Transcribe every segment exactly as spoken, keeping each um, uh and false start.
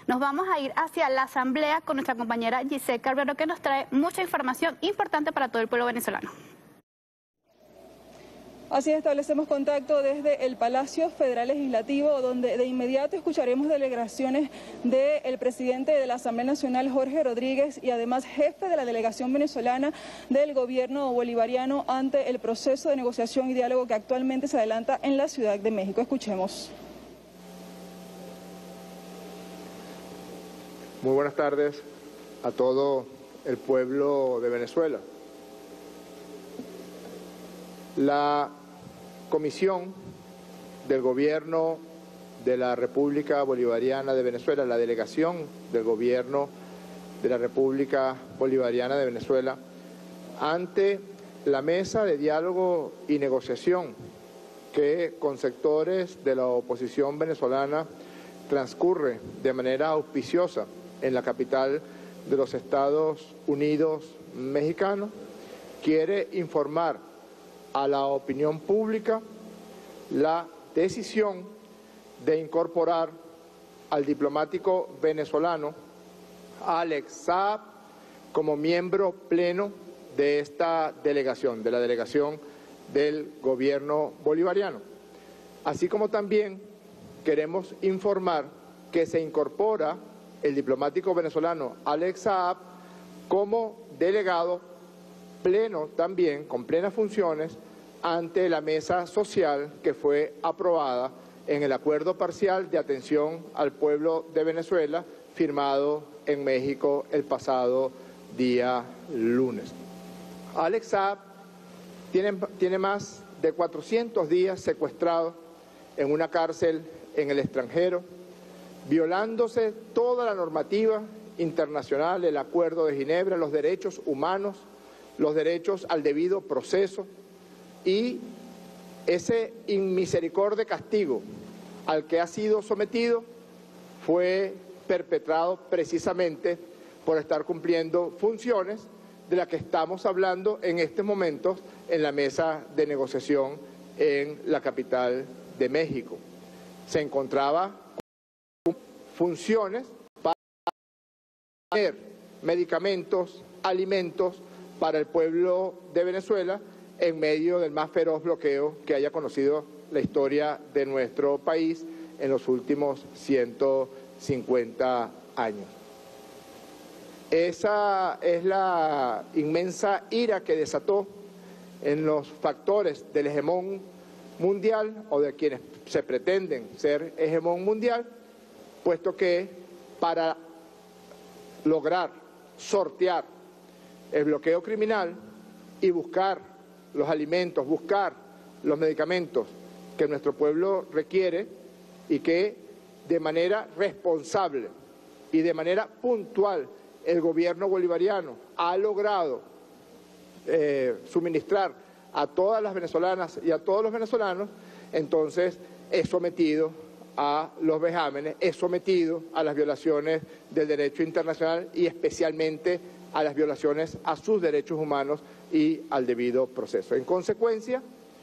Nos vamos a ir hacia la asamblea con nuestra compañera Giselle Carvalho, que nos trae mucha información importante para todo el pueblo venezolano. Así establecemos contacto desde el Palacio Federal Legislativo, donde de inmediato escucharemos delegaciones del presidente de la Asamblea Nacional, Jorge Rodríguez, y además jefe de la delegación venezolana del gobierno bolivariano ante el proceso de negociación y diálogo que actualmente se adelanta en la Ciudad de México. Escuchemos. Muy buenas tardes a todo el pueblo de Venezuela. La Comisión del Gobierno de la República Bolivariana de Venezuela, la delegación del Gobierno de la República Bolivariana de Venezuela, ante la mesa de diálogo y negociación que con sectores de la oposición venezolana transcurre de manera auspiciosa en la capital de los Estados Unidos mexicanos, quiere informar a la opinión pública la decisión de incorporar al diplomático venezolano Alex Saab como miembro pleno de esta delegación, de la delegación del gobierno bolivariano. Así como también queremos informar que se incorpora el diplomático venezolano Alex Saab como delegado pleno también, con plenas funciones, ante la mesa social que fue aprobada en el acuerdo parcial de atención al pueblo de Venezuela, firmado en México el pasado día lunes. Alex Saab tiene, tiene más de cuatrocientos días secuestrado en una cárcel en el extranjero, violándose toda la normativa internacional, el Acuerdo de Ginebra, los derechos humanos, los derechos al debido proceso, y ese inmisericordia castigo al que ha sido sometido fue perpetrado precisamente por estar cumpliendo funciones de las que estamos hablando en estos momentos en la mesa de negociación en la capital de México. Se encontraba con funciones para tener medicamentos, alimentos para el pueblo de Venezuela en medio del más feroz bloqueo que haya conocido la historia de nuestro país en los últimos ciento cincuenta años. Esa es la inmensa ira que desató en los factores del hegemón mundial o de quienes se pretenden ser hegemón mundial, puesto que para lograr sortear el bloqueo criminal y buscar los alimentos, buscar los medicamentos que nuestro pueblo requiere y que de manera responsable y de manera puntual el gobierno bolivariano ha logrado eh, suministrar a todas las venezolanas y a todos los venezolanos, entonces es sometido a los vejámenes, es sometido a las violaciones del derecho internacional y especialmente a las violaciones a sus derechos humanos y al debido proceso. En consecuencia,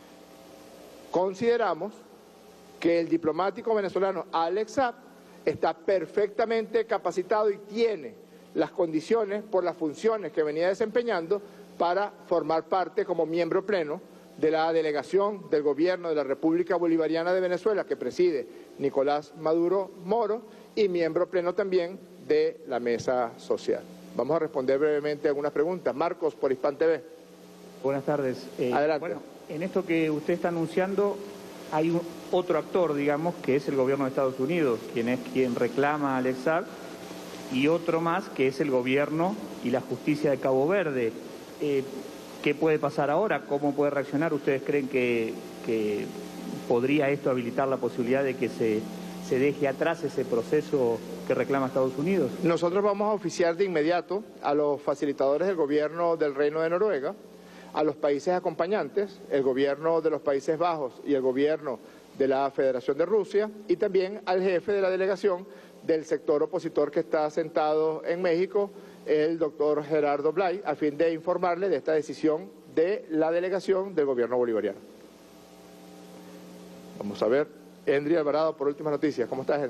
consideramos que el diplomático venezolano Alex Saab está perfectamente capacitado y tiene las condiciones por las funciones que venía desempeñando para formar parte como miembro pleno de la delegación del gobierno de la República Bolivariana de Venezuela que preside Nicolás Maduro Moro y miembro pleno también de la mesa social. Vamos a responder brevemente algunas preguntas. Marcos, por Hispan T V. Buenas tardes. Eh, Adelante. Bueno, en esto que usted está anunciando hay un, otro actor, digamos, que es el gobierno de Estados Unidos, quien es quien reclama a Alex Saab, y otro más que es el gobierno y la justicia de Cabo Verde. Eh, ¿Qué puede pasar ahora? ¿Cómo puede reaccionar? ¿Ustedes creen que, que podría esto habilitar la posibilidad de que se, se deje atrás ese proceso que reclama Estados Unidos? Nosotros vamos a oficiar de inmediato a los facilitadores del gobierno del Reino de Noruega, a los países acompañantes, el gobierno de los Países Bajos y el gobierno de la Federación de Rusia, y también al jefe de la delegación del sector opositor que está sentado en México, el doctor Gerardo Blay, a fin de informarle de esta decisión de la delegación del gobierno bolivariano. Vamos a ver, Henry Alvarado, por últimas noticias. ¿Cómo estás, Henry?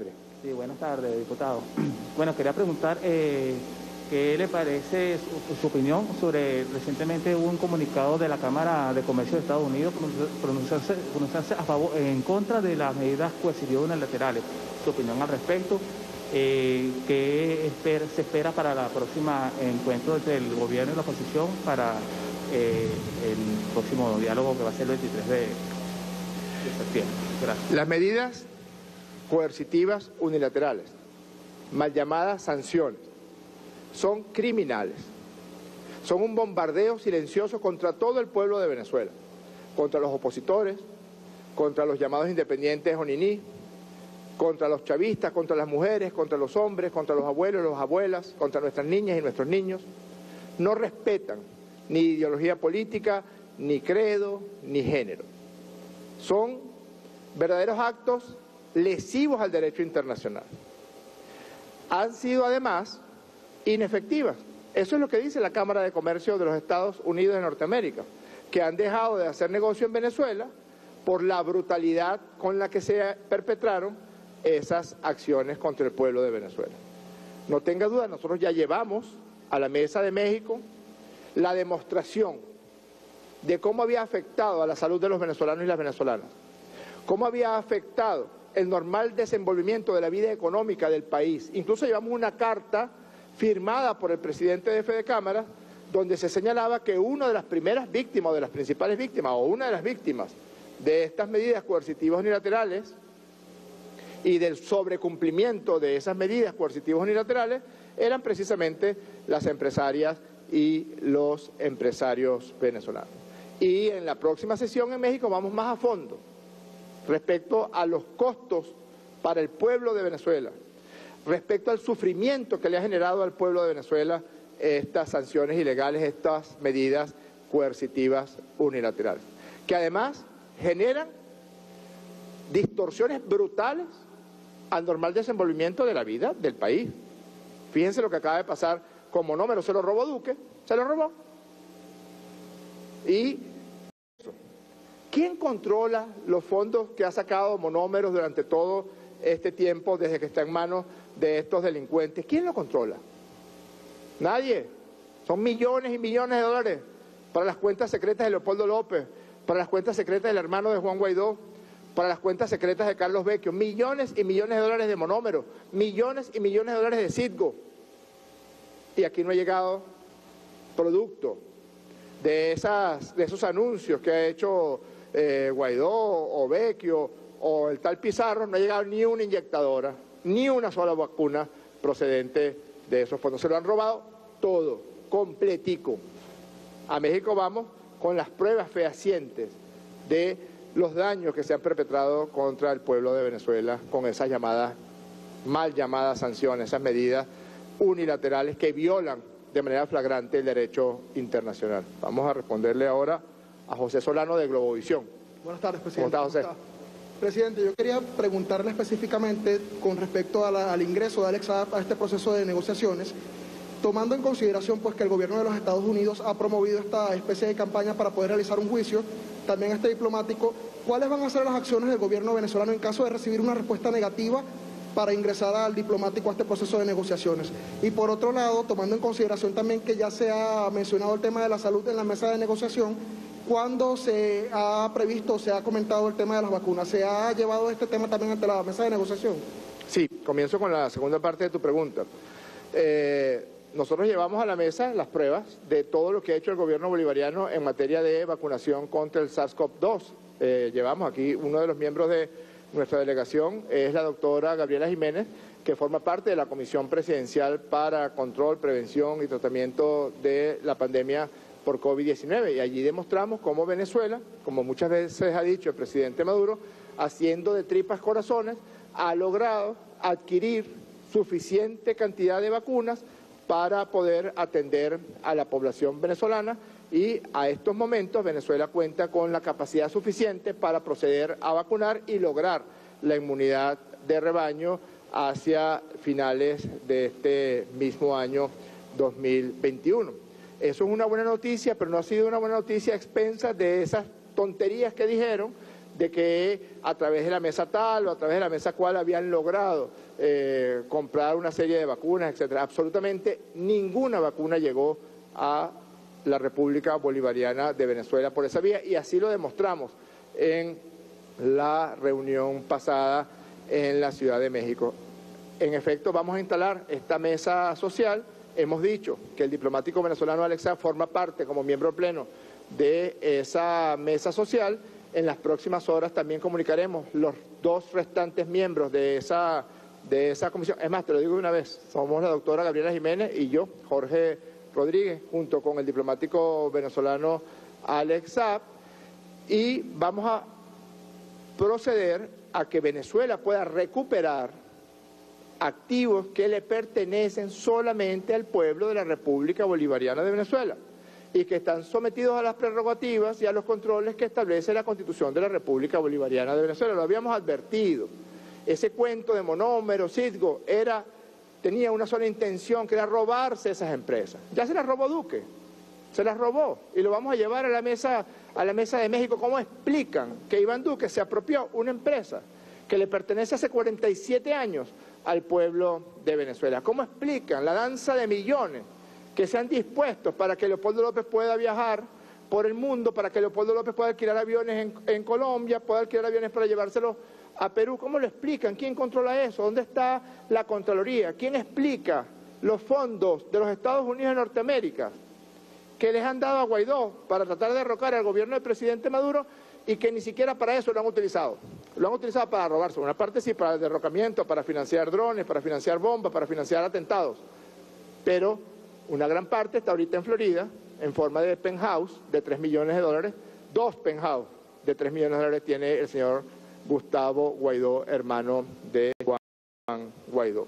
Sí, buenas tardes, diputado. Bueno, quería preguntar eh, qué le parece su, su opinión sobre recientemente hubo un comunicado de la Cámara de Comercio de Estados Unidos pronunciarse, pronunciarse a favor, en contra de las medidas coercitivas unilaterales. Su opinión al respecto, eh, qué espera, se espera para la próxima encuentro entre el gobierno y la oposición para eh, el próximo diálogo que va a ser el veintitrés de septiembre. Gracias. Las medidas coercitivas unilaterales, mal llamadas sanciones, son criminales. Son un bombardeo silencioso contra todo el pueblo de Venezuela, contra los opositores, contra los llamados independientes o niní, contra los chavistas, contra las mujeres, contra los hombres, contra los abuelos y las abuelas, contra nuestras niñas y nuestros niños. No respetan ni ideología política, ni credo, ni género. Son verdaderos actos lesivos al derecho internacional. Han sido además inefectivas. Eso es lo que dice la Cámara de Comercio de los Estados Unidos de Norteamérica, que han dejado de hacer negocio en Venezuela por la brutalidad con la que se perpetraron esas acciones contra el pueblo de Venezuela. No tenga duda, nosotros ya llevamos a la mesa de México la demostración de cómo había afectado a la salud de los venezolanos y las venezolanas, cómo había afectado el normal desenvolvimiento de la vida económica del país. Incluso llevamos una carta firmada por el presidente de Fede Cámara, donde se señalaba que una de las primeras víctimas, o de las principales víctimas, o una de las víctimas de estas medidas coercitivas unilaterales y del sobrecumplimiento de esas medidas coercitivas unilaterales, eran precisamente las empresarias y los empresarios venezolanos. Y en la próxima sesión en México vamos más a fondo respecto a los costos para el pueblo de Venezuela, respecto al sufrimiento que le ha generado al pueblo de Venezuela estas sanciones ilegales, estas medidas coercitivas unilaterales, que además generan distorsiones brutales al normal desenvolvimiento de la vida del país. Fíjense lo que acaba de pasar con Monómero, se lo robó Duque, se lo robó. Y ¿quién controla los fondos que ha sacado Monómeros durante todo este tiempo, desde que está en manos de estos delincuentes? ¿Quién lo controla? Nadie. Son millones y millones de dólares para las cuentas secretas de Leopoldo López, para las cuentas secretas del hermano de Juan Guaidó, para las cuentas secretas de Carlos Vecchio. Millones y millones de dólares de Monómero, millones y millones de dólares de Citgo. Y aquí no ha llegado producto de, esas, de esos anuncios que ha hecho eh, Guaidó o Vecchio o el tal Pizarro, no ha llegado ni una inyectadora, ni una sola vacuna procedente de esos fondos. Se lo han robado todo, completico. A México vamos con las pruebas fehacientes de los daños que se han perpetrado contra el pueblo de Venezuela con esas llamadas, mal llamadas sanciones, esas medidas unilaterales que violan de manera flagrante el derecho internacional. Vamos a responderle ahora a José Solano de Globovisión. Buenas tardes, presidente. ¿Cómo está, José? ¿Cómo está? Presidente, yo quería preguntarle específicamente con respecto a la, al ingreso de Alex Saab a este proceso de negociaciones, tomando en consideración pues que el gobierno de los Estados Unidos ha promovido esta especie de campaña para poder realizar un juicio, también este diplomático, ¿cuáles van a ser las acciones del gobierno venezolano en caso de recibir una respuesta negativa para ingresar al diplomático a este proceso de negociaciones? Y por otro lado, tomando en consideración también que ya se ha mencionado el tema de la salud en la mesa de negociación, ¿cuándo se ha previsto, se ha comentado el tema de las vacunas? ¿Se ha llevado este tema también ante la mesa de negociación? Sí, comienzo con la segunda parte de tu pregunta. Eh, nosotros llevamos a la mesa las pruebas de todo lo que ha hecho el gobierno bolivariano en materia de vacunación contra el SARS CoV dos. Eh, llevamos aquí uno de los miembros de nuestra delegación, es la doctora Gabriela Jiménez, que forma parte de la Comisión Presidencial para Control, Prevención y Tratamiento de la Pandemia por COVID diecinueve. Y allí demostramos cómo Venezuela, como muchas veces ha dicho el presidente Maduro, haciendo de tripas corazones, ha logrado adquirir suficiente cantidad de vacunas para poder atender a la población venezolana, y a estos momentos Venezuela cuenta con la capacidad suficiente para proceder a vacunar y lograr la inmunidad de rebaño hacia finales de este mismo año dos mil veintiuno. Eso es una buena noticia, pero no ha sido una buena noticia a expensas de esas tonterías que dijeron de que a través de la mesa tal o a través de la mesa cual habían logrado eh, comprar una serie de vacunas, etcétera. Absolutamente ninguna vacuna llegó a la República Bolivariana de Venezuela por esa vía, y así lo demostramos en la reunión pasada en la Ciudad de México. En efecto, vamos a instalar esta mesa social. Hemos dicho que el diplomático venezolano Alex Saab forma parte como miembro pleno de esa mesa social. En las próximas horas también comunicaremos los dos restantes miembros de esa, de esa comisión. Es más, te lo digo de una vez, somos la doctora Gabriela Jiménez y yo, Jorge Rodríguez, junto con el diplomático venezolano Alex Saab, y vamos a proceder a que Venezuela pueda recuperar activos que le pertenecen solamente al pueblo de la República Bolivariana de Venezuela y que están sometidos a las prerrogativas y a los controles que establece la Constitución de la República Bolivariana de Venezuela. Lo habíamos advertido. Ese cuento de monómero, Citgo, era, tenía una sola intención, que era robarse esas empresas. Ya se las robó Duque, se las robó, y lo vamos a llevar a la mesa, a la mesa de México. ¿Cómo explican que Iván Duque se apropió una empresa que le pertenece hace cuarenta y siete años al pueblo de Venezuela? ¿Cómo explican la danza de millones que se han dispuesto para que Leopoldo López pueda viajar por el mundo, para que Leopoldo López pueda alquilar aviones en, en Colombia, pueda alquilar aviones para llevárselos a Perú? ¿Cómo lo explican? ¿Quién controla eso? ¿Dónde está la Contraloría? ¿Quién explica los fondos de los Estados Unidos de Norteamérica que les han dado a Guaidó para tratar de derrocar al gobierno del presidente Maduro y que ni siquiera para eso lo han utilizado? Lo han utilizado para robarse. Una parte sí, para el derrocamiento, para financiar drones, para financiar bombas, para financiar atentados. Pero una gran parte está ahorita en Florida, en forma de penthouse de tres millones de dólares. Dos penthouse de tres millones de dólares tiene el señor Gustavo Guaidó, hermano de Juan Guaidó.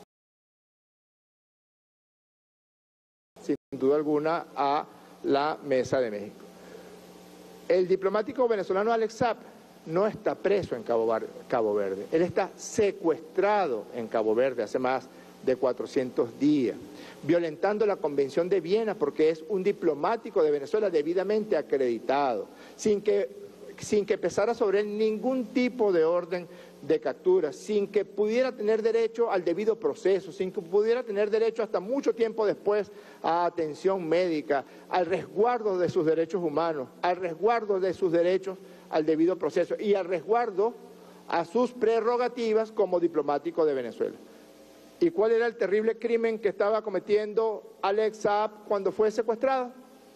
Sin duda alguna, a la Mesa de México. El diplomático venezolano Alex Saab no está preso en Cabo, Bar Cabo Verde. Él está secuestrado en Cabo Verde hace más de cuatrocientos días, violentando la Convención de Viena, porque es un diplomático de Venezuela debidamente acreditado, sin que, sin que pesara sobre él ningún tipo de orden de captura, sin que pudiera tener derecho al debido proceso, sin que pudiera tener derecho hasta mucho tiempo después a atención médica, al resguardo de sus derechos humanos, al resguardo de sus derechos al debido proceso y al resguardo a sus prerrogativas como diplomático de Venezuela. ¿Y cuál era el terrible crimen que estaba cometiendo Alex Saab cuando fue secuestrado?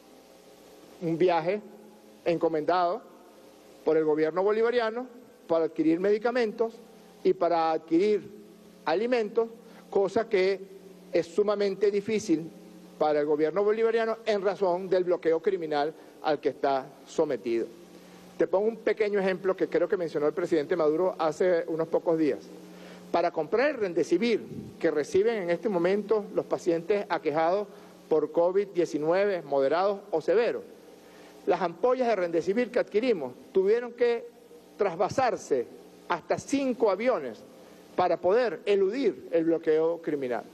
Un viaje encomendado por el gobierno bolivariano para adquirir medicamentos y para adquirir alimentos, cosa que es sumamente difícil para el gobierno bolivariano en razón del bloqueo criminal al que está sometido. Te pongo un pequeño ejemplo que creo que mencionó el presidente Maduro hace unos pocos días. Para comprar el Remdesivir que reciben en este momento los pacientes aquejados por COVID diecinueve, moderados o severos, las ampollas de Remdesivir que adquirimos tuvieron que trasvasarse hasta cinco aviones para poder eludir el bloqueo criminal.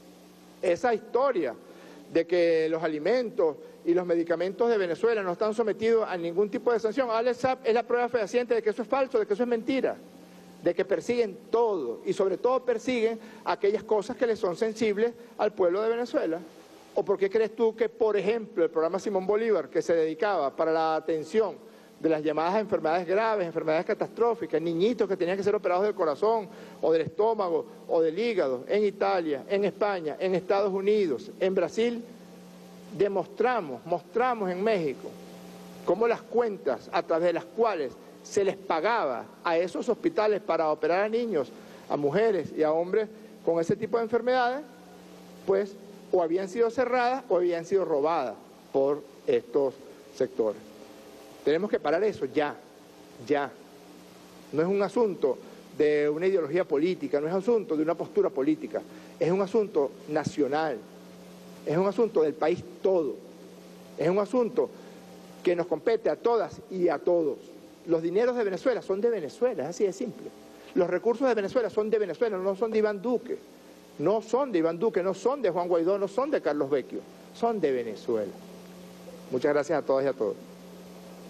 Esa historia de que los alimentos y los medicamentos de Venezuela no están sometidos a ningún tipo de sanción, Alex Saab es la prueba fehaciente de que eso es falso, de que eso es mentira, de que persiguen todo y sobre todo persiguen aquellas cosas que les son sensibles al pueblo de Venezuela. ¿O por qué crees tú que, por ejemplo, el programa Simón Bolívar, que se dedicaba para la atención de las llamadas enfermedades graves, enfermedades catastróficas, niñitos que tenían que ser operados del corazón o del estómago o del hígado, en Italia, en España, en Estados Unidos, en Brasil, demostramos, mostramos en México cómo las cuentas a través de las cuales se les pagaba a esos hospitales para operar a niños, a mujeres y a hombres con ese tipo de enfermedades, pues o habían sido cerradas o habían sido robadas por estos sectores. Tenemos que parar eso ya, ya. No es un asunto de una ideología política, no es un asunto de una postura política, es un asunto nacional, es un asunto del país todo, es un asunto que nos compete a todas y a todos. Los dineros de Venezuela son de Venezuela, es así de simple. Los recursos de Venezuela son de Venezuela, no son de Iván Duque, no son de Iván Duque, no son de Juan Guaidó, no son de Carlos Vecchio, son de Venezuela. Muchas gracias a todas y a todos.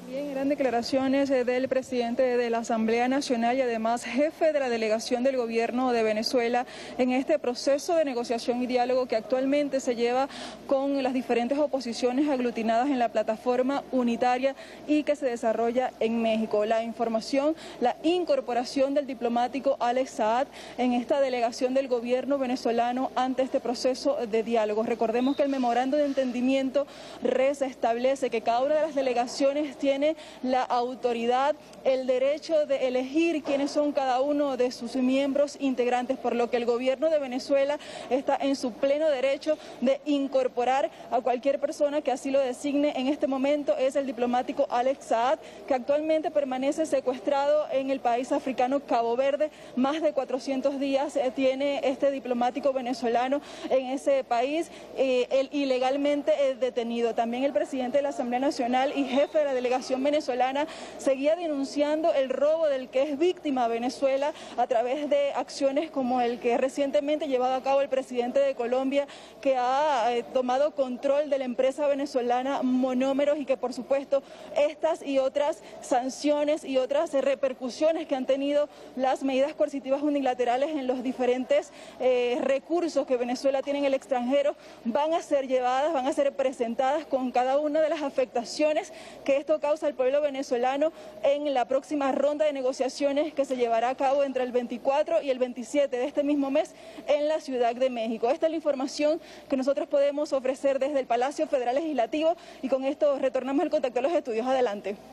Bien, eran declaraciones del presidente de la Asamblea Nacional y además jefe de la delegación del gobierno de Venezuela en este proceso de negociación y diálogo que actualmente se lleva con las diferentes oposiciones aglutinadas en la plataforma unitaria y que se desarrolla en México. La información, la incorporación del diplomático Alex Saad en esta delegación del gobierno venezolano ante este proceso de diálogo. Recordemos que el memorando de entendimiento establece que cada una de las delegaciones tiene tiene la autoridad, el derecho de elegir quiénes son cada uno de sus miembros integrantes, por lo que el gobierno de Venezuela está en su pleno derecho de incorporar a cualquier persona que así lo designe. En este momento es el diplomático Alex Saad, que actualmente permanece secuestrado en el país africano Cabo Verde. Más de cuatrocientos días eh, tiene este diplomático venezolano en ese país, eh, el, ilegalmente eh, detenido. También el presidente de la Asamblea Nacional y jefe de la delegación venezolana seguía denunciando el robo del que es víctima Venezuela a través de acciones como el que recientemente ha llevado a cabo el presidente de Colombia, que ha eh, tomado control de la empresa venezolana Monómeros, y que por supuesto estas y otras sanciones y otras eh, repercusiones que han tenido las medidas coercitivas unilaterales en los diferentes eh, recursos que Venezuela tiene en el extranjero van a ser llevadas, van a ser presentadas con cada una de las afectaciones que esto causa al pueblo venezolano en la próxima ronda de negociaciones que se llevará a cabo entre el veinticuatro y el veintisiete de este mismo mes en la Ciudad de México. Esta es la información que nosotros podemos ofrecer desde el Palacio Federal Legislativo y con esto retornamos el contacto a los estudios. Adelante.